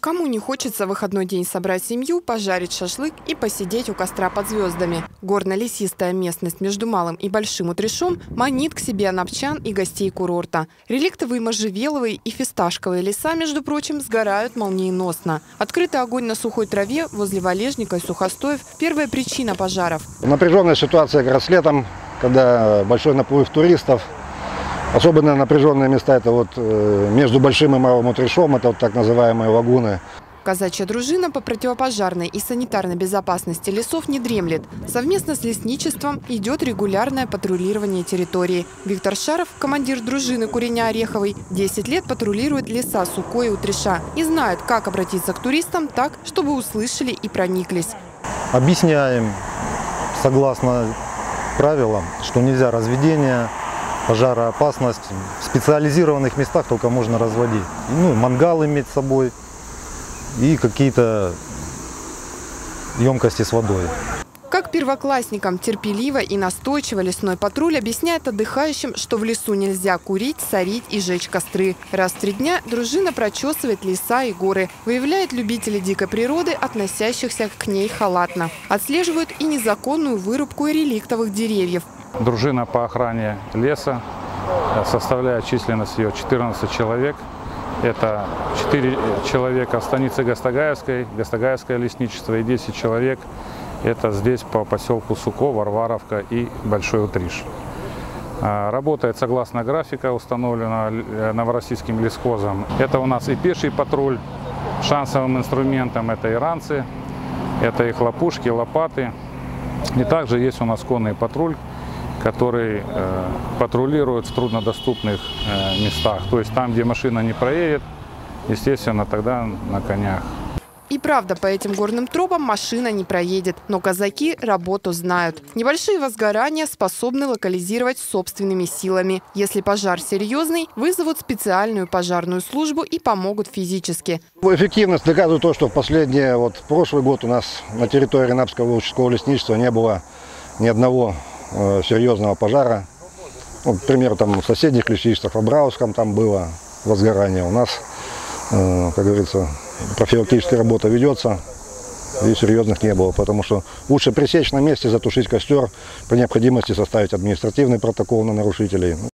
Кому не хочется в выходной день собрать семью, пожарить шашлык и посидеть у костра под звездами? Горно-лесистая местность между Малым и Большим Утришом манит к себе анапчан и гостей курорта. Реликтовые можжевеловые и фисташковые леса, между прочим, сгорают молниеносно. Открытый огонь на сухой траве возле валежника и сухостоев – первая причина пожаров. Напряженная ситуация как раз летом, когда большой наплыв туристов. Особенно напряженные места – это вот между Большим и Малым Утришом, это вот так называемые лагуны. Казачья дружина по противопожарной и санитарной безопасности лесов не дремлет. Совместно с лесничеством идет регулярное патрулирование территории. Виктор Шаров, командир дружины Куреня-Ореховой, 10 лет патрулирует леса Сукой и Утриша и знает, как обратиться к туристам так, чтобы услышали и прониклись. Объясняем, согласно правилам, что нельзя разведение, пожароопасность. В специализированных местах только можно разводить. Мангал иметь с собой и какие-то емкости с водой. Как первоклассникам терпеливо и настойчиво лесной патруль объясняет отдыхающим, что в лесу нельзя курить, сорить и жечь костры. Раз в 3 дня дружина прочесывает леса и горы, выявляет любителей дикой природы, относящихся к ней халатно. Отслеживают и незаконную вырубку реликтовых деревьев. Дружина по охране леса составляет численность ее 14 человек. Это 4 человека в станице Гастагаевской, Гастагаевское лесничество, и 10 человек это здесь по поселку Суко, Варваровка и Большой Утриш. Работает согласно графика, установленного Новороссийским лесхозом. Это у нас и пеший патруль, шансовым инструментом это и ранцы, это и хлопушки, лопаты. И также есть у нас конный патруль, который патрулирует в труднодоступных местах. То есть там, где машина не проедет, естественно, тогда на конях. И правда, по этим горным тропам машина не проедет. Но казаки работу знают. Небольшие возгорания способны локализировать собственными силами. Если пожар серьезный, вызовут специальную пожарную службу и помогут физически. Эффективность доказывает то, что прошлый год у нас на территории Напского участкового лесничества не было ни одного серьезного пожара. К примеру, там в соседних лесничествах, в Абрауском там было возгорание. У нас, как говорится, профилактическая работа ведется, и серьезных не было. Потому что лучше пресечь на месте, затушить костер, по необходимости составить административный протокол на нарушителей.